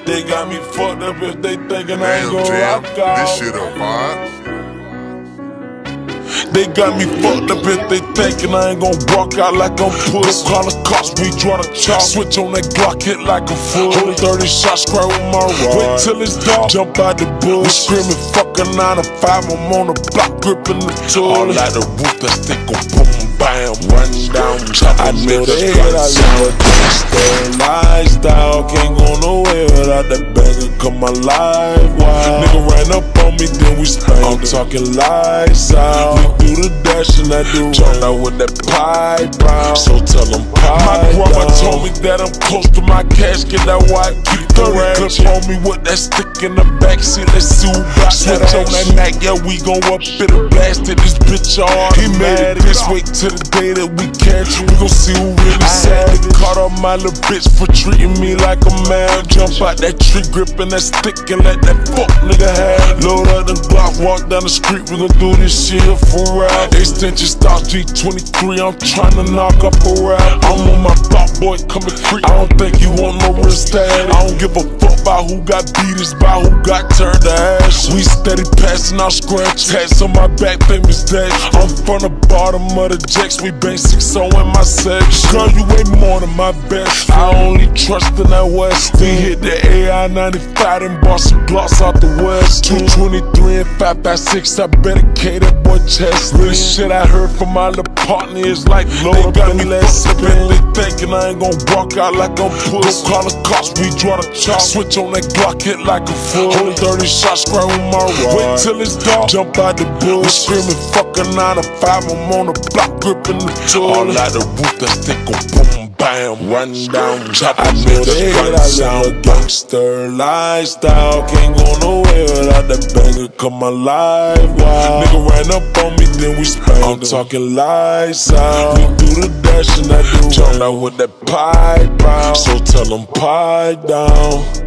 They got me fucked up if they thinking I ain't gon' rock out. This shit a vibe. They got me fucked up if they thinking I ain't gon' walk out like I'm puss. Call the cops, we draw the chop. Switch on that Glock, hit like a fool. 30 shots, cry with my rod. Wait till it's dark, jump out the bush. We screaming, fuck a 9 to 5, I'm on the block, gripping the tool. All like the roof, that stick go boom, bam, run down, chop. I know they hate, I live a gangster lifestyle. Can't go nowhere without that banger, come my life wild. Nigga ran up on me, then we spanked. I'm talking lights out. We do the dash and I do jump out with that pipe out. So tell them pipe. My grandma told me that I'm close to my casket. That's why I keep 30 clip on me with that stick in the backseat. Let's see who got switch on that Mac. Yeah, we gon' up it and blast it. This bitch hard. He made it. Just wait till the day that we catch you. We gon' see who really sad. Caught up my little bitch for treating me like a man. Jump out that tree, gripping that stick and let that fuck nigga have. Load up the block, walk down the street. We gon' do this shit for real. Extension starts G23, I'm tryna knock up a rap. I'm on my block, boy, coming free. I don't think you want no real status. I don't give a fuck about who got beat, it's about who got turned to ash. We steady passing out scratch, hats on my back, famous dash. I'm from the bottom of the jacks, we bang 6-0 in my section. Girl, you ain't more than my best friend. I only trust in that West. We hit the AI 95 and bought some gloss out the West. 223 and 556, I better K that boy chest. Real shit I heard from my little partner is like load up and let's spin. They thinking I ain't gon' walk out like I'm puss. Go call the cops, we draw the chop. Switch on that Glock, hit like a fool. 30 shots, cry with my rod. Wait till it's dark, jump out the bush. We screaming, fuck a 9 to 5, I'm on the block, gripping the tool. All like the roof, that stick go boom, bam, run down, chop. I know they hate, I live a gangster lifestyle. Can't go nowhere without that banger, come my life wild. Nigga ran up on me, then we spanked. I'm talking lights out. We do the dash and I do jump out with that pipe out. So tell them pipe down.